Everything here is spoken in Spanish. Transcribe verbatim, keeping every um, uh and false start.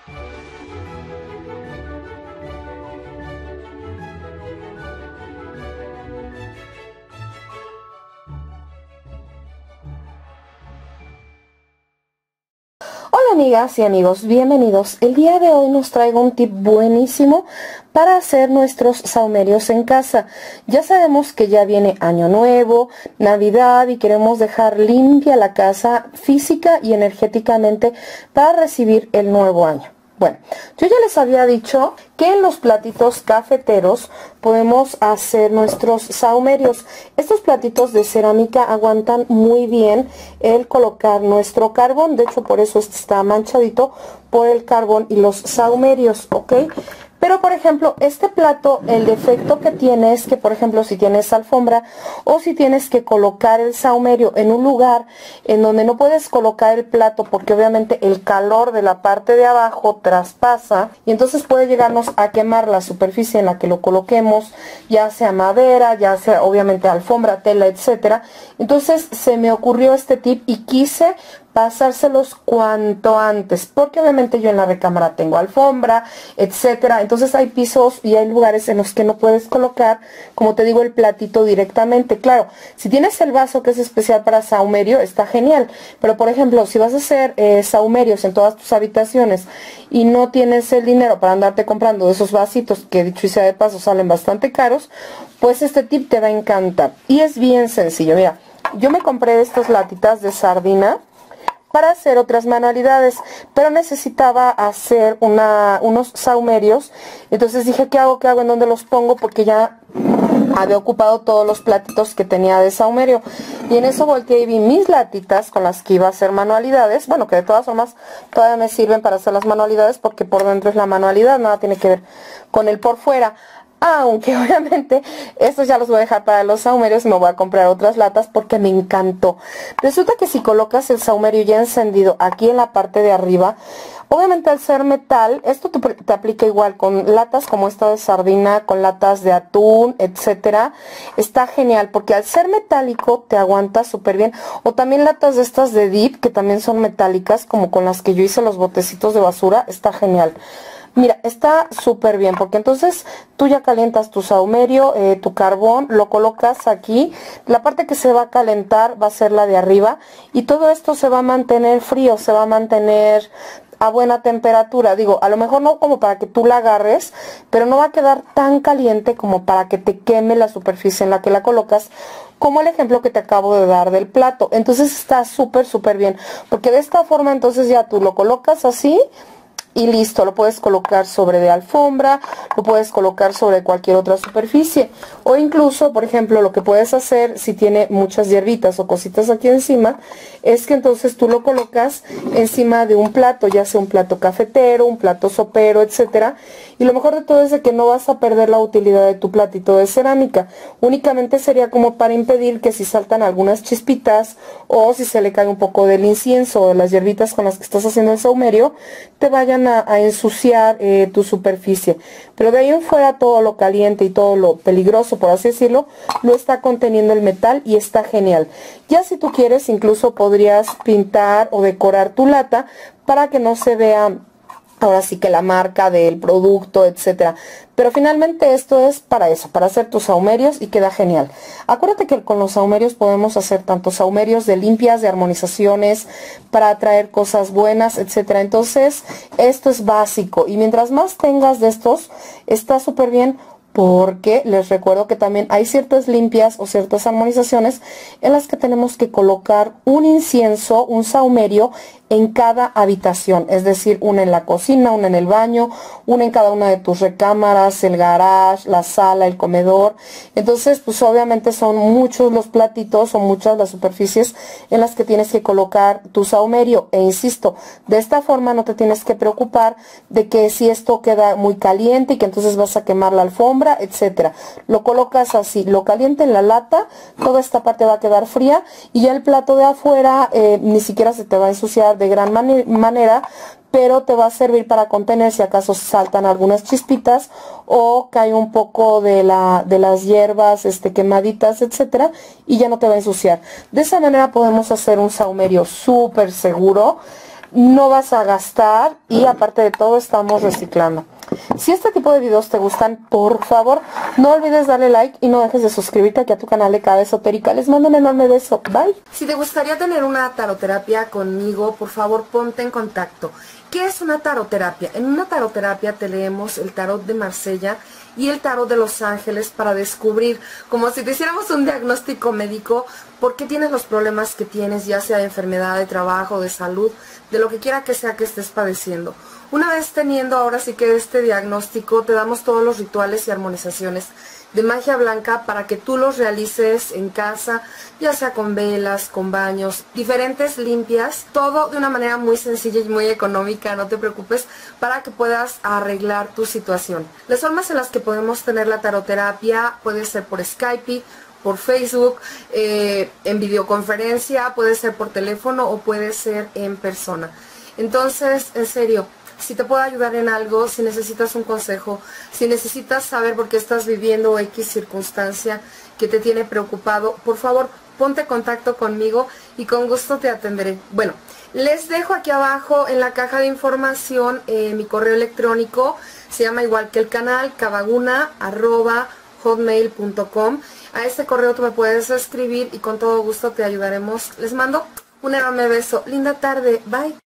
Hola amigas y amigos, bienvenidos. El día de hoy nos traigo un tip buenísimo para hacer nuestros sahumerios en casa. Ya sabemos que ya viene Año Nuevo, Navidad y queremos dejar limpia la casa física y energéticamente para recibir el nuevo año. Bueno, yo ya les había dicho que en los platitos cafeteros podemos hacer nuestros sahumerios. Estos platitos de cerámica aguantan muy bien el colocar nuestro carbón. De hecho, por eso este está manchadito por el carbón y los sahumerios, ¿ok? Pero, por ejemplo, este plato, el defecto que tiene es que, por ejemplo, si tienes alfombra o si tienes que colocar el sahumerio en un lugar en donde no puedes colocar el plato porque obviamente el calor de la parte de abajo traspasa y entonces puede llegarnos a quemar la superficie en la que lo coloquemos, ya sea madera, ya sea obviamente alfombra, tela, etcétera. Entonces se me ocurrió este tip y quise pasárselos cuanto antes, porque obviamente yo en la recámara tengo alfombra, etcétera. Entonces hay pisos y hay lugares en los que no puedes colocar, como te digo, el platito directamente. Claro, si tienes el vaso que es especial para sahumerio, está genial. Pero por ejemplo, si vas a hacer eh, sahumerios en todas tus habitaciones y no tienes el dinero para andarte comprando de esos vasitos, que dicho y sea de paso salen bastante caros, pues este tip te va a encantar. Y es bien sencillo. Mira, yo me compré estas latitas de sardina para hacer otras manualidades, pero necesitaba hacer una, unos sahumerios. Entonces dije, ¿qué hago? ¿Qué hago? ¿En dónde los pongo? Porque ya había ocupado todos los platitos que tenía de sahumerio. Y en eso volteé y vi mis latitas con las que iba a hacer manualidades. Bueno, que de todas formas todavía me sirven para hacer las manualidades porque por dentro es la manualidad, nada tiene que ver con el por fuera. Aunque obviamente estos ya los voy a dejar para los sahumerios y me voy a comprar otras latas porque me encantó. Resulta que si colocas el sahumerio ya encendido aquí en la parte de arriba, obviamente al ser metal, esto te, te aplica igual con latas como esta de sardina, con latas de atún, etcétera. Está genial porque al ser metálico te aguanta súper bien. O también latas de estas de dip que también son metálicas, como con las que yo hice los botecitos de basura, está genial. Mira, está súper bien porque entonces tú ya calientas tu sahumerio, eh, tu carbón, lo colocas aquí. La parte que se va a calentar va a ser la de arriba y todo esto se va a mantener frío, se va a mantener a buena temperatura. Digo, a lo mejor no como para que tú la agarres, pero no va a quedar tan caliente como para que te queme la superficie en la que la colocas, como el ejemplo que te acabo de dar del plato. Entonces está súper, súper bien, porque de esta forma entonces ya tú lo colocas así y listo, lo puedes colocar sobre de alfombra, lo puedes colocar sobre cualquier otra superficie. O incluso, por ejemplo, lo que puedes hacer si tiene muchas hierbitas o cositas aquí encima, es que entonces tú lo colocas encima de un plato, ya sea un plato cafetero, un plato sopero, etcétera. Y lo mejor de todo es de que no vas a perder la utilidad de tu platito de cerámica. Únicamente sería como para impedir que si saltan algunas chispitas o si se le cae un poco del incienso o de las hierbitas con las que estás haciendo el sahumerio, te vayan a, a ensuciar eh, tu superficie. Pero de ahí en fuera todo lo caliente y todo lo peligroso, por así decirlo, lo está conteniendo el metal y está genial. Ya si tú quieres, incluso podrías pintar o decorar tu lata para que no se vea ahora sí que la marca del producto, etcétera. Pero finalmente esto es para eso, para hacer tus sahumerios y queda genial. Acuérdate que con los sahumerios podemos hacer tanto sahumerios de limpias, de armonizaciones, para atraer cosas buenas, etcétera. Entonces, esto es básico y mientras más tengas de estos, está súper bien. Porque les recuerdo que también hay ciertas limpias o ciertas armonizaciones en las que tenemos que colocar un incienso, un sahumerio en cada habitación, es decir, una en la cocina, una en el baño, una en cada una de tus recámaras, el garage, la sala, el comedor. Entonces, pues obviamente son muchos los platitos, son muchas las superficies en las que tienes que colocar tu sahumerio. E insisto, de esta forma no te tienes que preocupar de que si esto queda muy caliente y que entonces vas a quemar la alfombra, etcétera. Lo colocas así, lo caliente en la lata, toda esta parte va a quedar fría y ya el plato de afuera eh, ni siquiera se te va a ensuciar de gran man manera, pero te va a servir para contener si acaso saltan algunas chispitas o cae un poco de, la, de las hierbas este, quemaditas, etcétera, y ya no te va a ensuciar. De esa manera podemos hacer un sahumerio súper seguro. no vas a gastar y aparte de todo estamos reciclando. Si este tipo de videos te gustan, por favor, no olvides darle like y no dejes de suscribirte aquí a tu canal de Cada Esotérica. Les mando un enorme beso. Bye. Si te gustaría tener una taroterapia conmigo, por favor, ponte en contacto. ¿Qué es una taroterapia? En una taroterapia te leemos el tarot de Marsella y el tarot de Los Ángeles para descubrir, como si te hiciéramos un diagnóstico médico, por qué tienes los problemas que tienes, ya sea de enfermedad, de trabajo, de salud, de lo que quiera que sea que estés padeciendo. Una vez teniendo ahora sí que este diagnóstico, te damos todos los rituales y armonizaciones de magia blanca para que tú los realices en casa, ya sea con velas, con baños, diferentes limpias, todo de una manera muy sencilla y muy económica, no te preocupes, para que puedas arreglar tu situación. Las formas en las que podemos tener la taroterapia puede ser por Skype, por Facebook, eh, en videoconferencia, puede ser por teléfono o puede ser en persona. Entonces, en serio, si te puedo ayudar en algo, si necesitas un consejo, si necesitas saber por qué estás viviendo X circunstancia que te tiene preocupado, por favor, ponte en contacto conmigo y con gusto te atenderé. Bueno, les dejo aquí abajo en la caja de información eh, mi correo electrónico, se llama igual que el canal, cavaguna arroba hotmail punto com. A este correo tú me puedes escribir y con todo gusto te ayudaremos. Les mando un enorme beso. Linda tarde. Bye.